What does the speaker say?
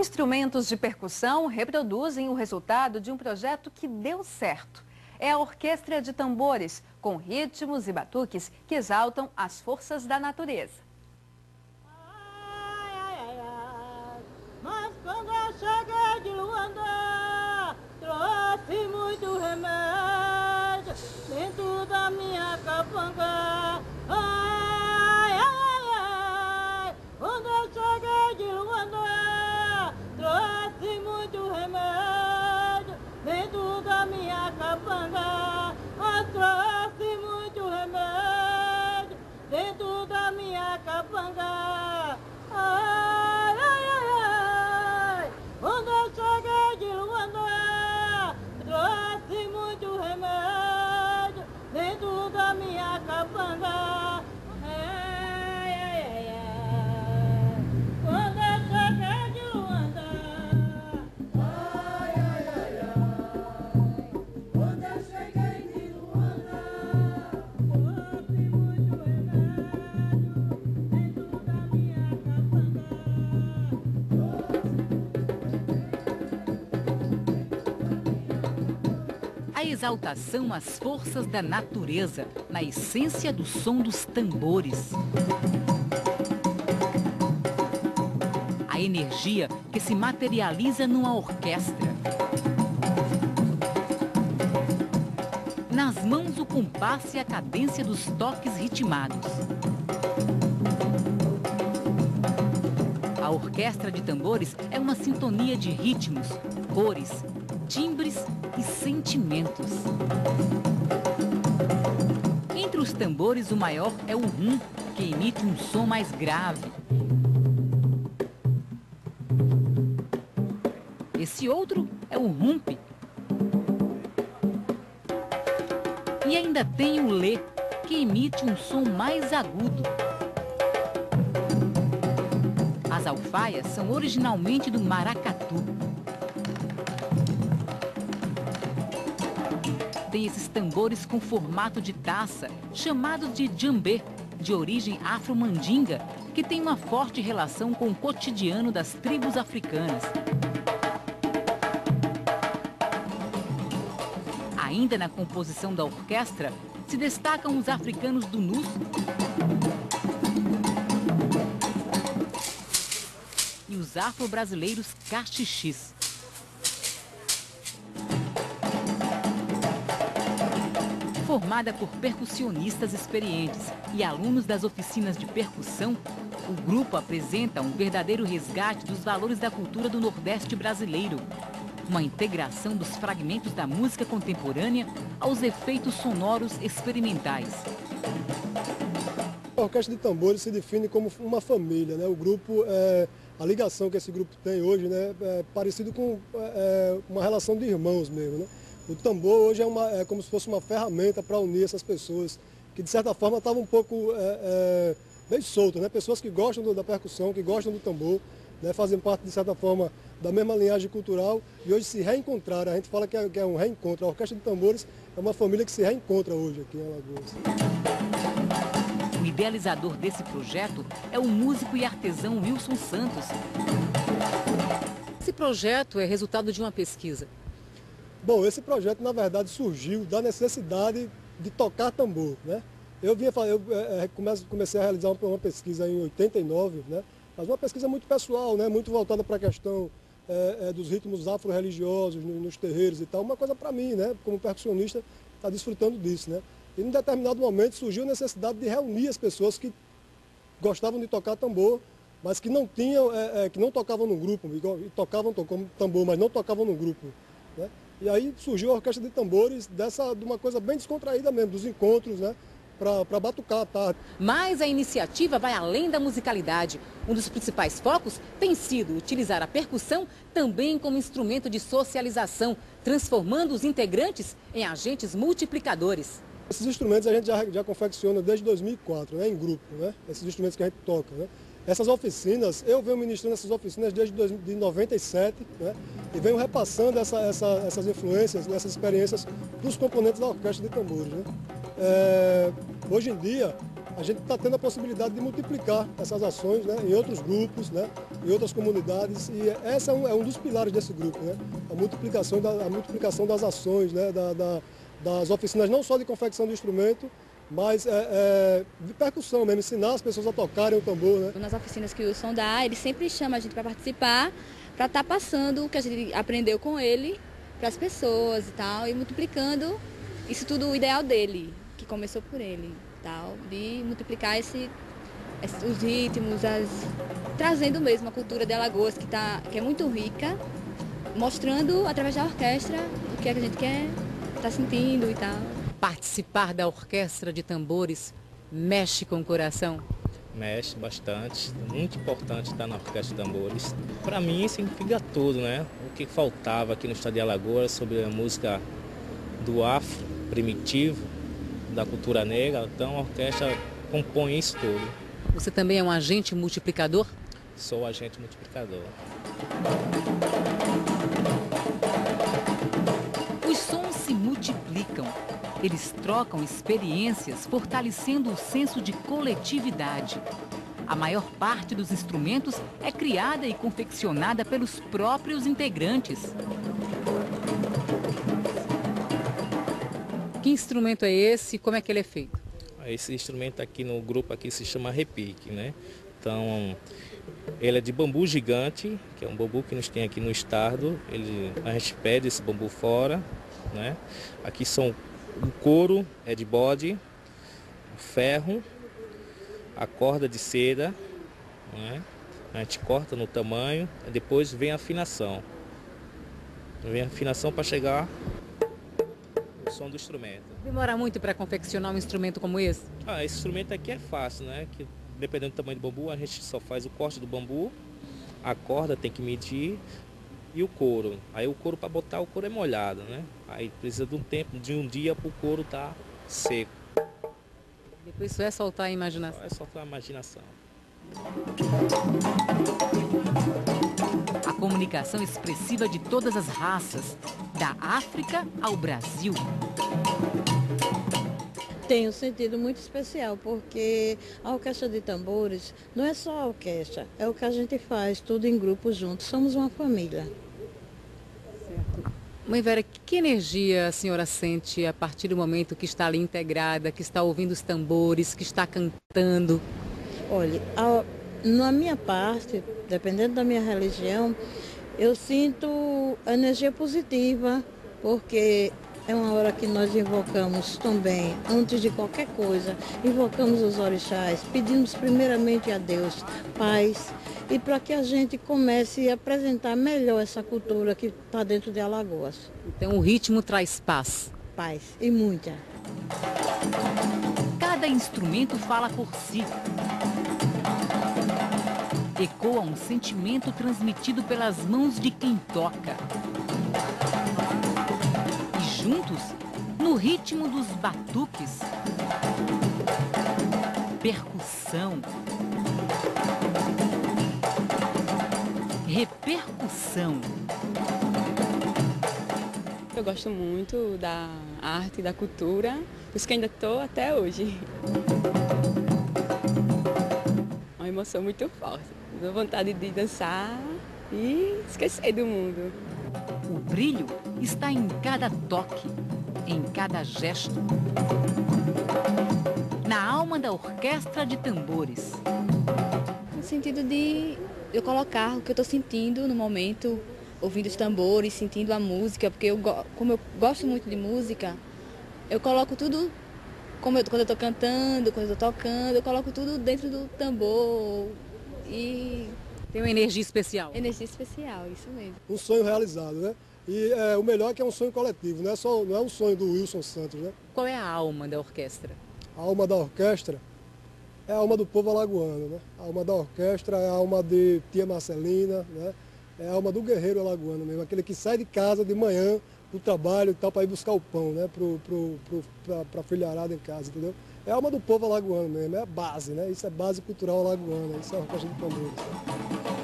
Instrumentos de percussão reproduzem o resultado de um projeto que deu certo. É a Orquestra de Tambores, com ritmos e batuques que exaltam as forças da natureza. Mas quando eu cheguei de Luanda, trouxe muito remédio dentro da minha capanga. Ai, ai, ai, quando eu cheguei de Luanda, trouxe muito remédio dentro da minha capanga. Trouxe muito remédio dentro da minha capanga. Ai, ai, ai, ai, quando eu cheguei de Luanda, trouxe muito remédio dentro da minha capanga. Ai, ai, ai, ai, quando eu cheguei de Luanda. Ai, ai, ai, ai, quando eu cheguei de Luanda, trouxe muito remédio dentro da minha capanga. A exaltação às forças da natureza, na essência do som dos tambores. A energia que se materializa numa orquestra. Nas mãos o compasso e a cadência dos toques ritmados. A Orquestra de Tambores é uma sintonia de ritmos, cores, timbres e sentimentos. Entre os tambores, o maior é o rum, que emite um som mais grave. Esse outro é o rumpe. E ainda tem o lê, que emite um som mais agudo. As alfaias são originalmente do maracatu. Tem esses tambores com formato de taça, chamados de djambê, de origem afro-mandinga, que tem uma forte relação com o cotidiano das tribos africanas. Ainda na composição da orquestra, se destacam os africanos do Nus e os afro-brasileiros cachixis. Formada por percussionistas experientes e alunos das oficinas de percussão, o grupo apresenta um verdadeiro resgate dos valores da cultura do Nordeste brasileiro. Uma integração dos fragmentos da música contemporânea aos efeitos sonoros experimentais. A Orquestra de Tambores se define como uma família, né? O grupo, a ligação que esse grupo tem hoje, né, é parecido com uma relação de irmãos mesmo, né? O tambor hoje é como se fosse uma ferramenta para unir essas pessoas que, de certa forma, estavam um pouco bem soltas, né? Pessoas que gostam da percussão, que gostam do tambor, né? Fazem parte, de certa forma, da mesma linhagem cultural e hoje se reencontraram. A gente fala que é um reencontro. A Orquestra de Tambores é uma família que se reencontra hoje aqui em Alagoas. O idealizador desse projeto é o músico e artesão Wilson Santos. Esse projeto é resultado de uma pesquisa. Bom, esse projeto, na verdade, surgiu da necessidade de tocar tambor, né? Eu comecei a realizar uma pesquisa em 89, né? Mas uma pesquisa muito pessoal, né? Muito voltada para a questão dos ritmos afro-religiosos nos terreiros e tal. Uma coisa para mim, né? Como percussionista, está desfrutando disso, né? E em determinado momento surgiu a necessidade de reunir as pessoas que gostavam de tocar tambor, mas que não tinham, que não tocavam no grupo, e tocavam tambor, mas não tocavam no grupo, né? E aí surgiu a Orquestra de Tambores de uma coisa bem descontraída mesmo, dos encontros, né? Para batucar à tarde. Mas a iniciativa vai além da musicalidade. Um dos principais focos tem sido utilizar a percussão também como instrumento de socialização, transformando os integrantes em agentes multiplicadores. Esses instrumentos a gente já confecciona desde 2004, né? Em grupo, né? Esses instrumentos que a gente toca, né? Essas oficinas, eu venho ministrando essas oficinas desde 97, né? E venho repassando essas influências, essas experiências dos componentes da Orquestra de Tambores, né? Hoje em dia, a gente está tendo a possibilidade de multiplicar essas ações, né, em outros grupos, né, em outras comunidades, e esse é um dos pilares desse grupo, né, a multiplicação das ações, né, das oficinas, não só de confecção de instrumento, mas de percussão mesmo, ensinar as pessoas a tocarem o tambor, né. Nas oficinas que o Wilson dá, ele sempre chama a gente para participar, para estar passando o que a gente aprendeu com ele para as pessoas e tal, e multiplicando isso tudo, o ideal dele, que começou por ele, tal, de multiplicar os ritmos, trazendo mesmo a cultura de Alagoas, que é muito rica, mostrando através da orquestra o que é que a gente quer estar sentindo e tal. Participar da orquestra de tambores mexe com o coração? Mexe bastante, muito importante estar na orquestra de tambores. Para mim significa tudo, né? O que faltava aqui no estado de Alagoas sobre a música do afro, primitivo, da cultura negra, então a orquestra compõe isso tudo. Você também é um agente multiplicador? Sou agente multiplicador. Os sons se multiplicam. Eles trocam experiências, fortalecendo o senso de coletividade. A maior parte dos instrumentos é criada e confeccionada pelos próprios integrantes. Que instrumento é esse e como é que ele é feito? Esse instrumento aqui no grupo aqui se chama repique, né? Então, ele é de bambu gigante, que é um bambu que nós tem aqui no estado. A gente pede esse bambu fora, né? Aqui o couro é de bode, o ferro, a corda de seda, né? A gente corta no tamanho, depois vem a afinação. Vem a afinação para chegar o som do instrumento. Demora muito para confeccionar um instrumento como esse? Esse instrumento aqui é fácil, né? Que, dependendo do tamanho do bambu, a gente só faz o corte do bambu, a corda tem que medir e o couro. Aí o couro, para botar o couro é molhado, né? Aí precisa de um tempo, de um dia para o couro estar seco. Depois isso é soltar a imaginação? Só é soltar a imaginação. A comunicação expressiva de todas as raças, da África ao Brasil. Tem um sentido muito especial, porque a orquestra de tambores não é só a orquestra, é o que a gente faz, tudo em grupo juntos, somos uma família. Mãe Vera, que energia a senhora sente a partir do momento que está ali integrada, que está ouvindo os tambores, que está cantando? Olha, na minha parte, dependendo da minha religião, eu sinto energia positiva, porque é uma hora que nós invocamos também, antes de qualquer coisa, invocamos os orixás, pedimos primeiramente a Deus paz e para que a gente comece a apresentar melhor essa cultura que está dentro de Alagoas. Então o ritmo traz paz. Paz, e muita. Cada instrumento fala por si. Ecoa um sentimento transmitido pelas mãos de quem toca. E juntos, no ritmo dos batuques, percussão, repercussão. Eu gosto muito da arte e da cultura, por isso que ainda estou até hoje. Uma emoção muito forte. Dou vontade de dançar e esquecer do mundo. O brilho está em cada toque, em cada gesto. Na alma da orquestra de tambores. No sentido de eu colocar o que eu estou sentindo no momento, ouvindo os tambores, sentindo a música, porque como eu gosto muito de música, eu coloco tudo, quando eu estou cantando, quando eu estou tocando, eu coloco tudo dentro do tambor e... Tem uma energia especial. Energia especial, isso mesmo. Um sonho realizado, né? E o melhor é que é um sonho coletivo, não é um sonho do Wilson Santos, né? Qual é a alma da orquestra? A alma da orquestra é a alma do povo alagoano, né? A alma da orquestra é a alma de tia Marcelina, né? É a alma do guerreiro alagoano mesmo, aquele que sai de casa de manhã para o trabalho e tal, para ir buscar o pão, né? Para a filharada em casa, entendeu? É a alma do povo alagoano mesmo, é a base, né? Isso é base cultural alagoana, isso é a orquestra de tambores.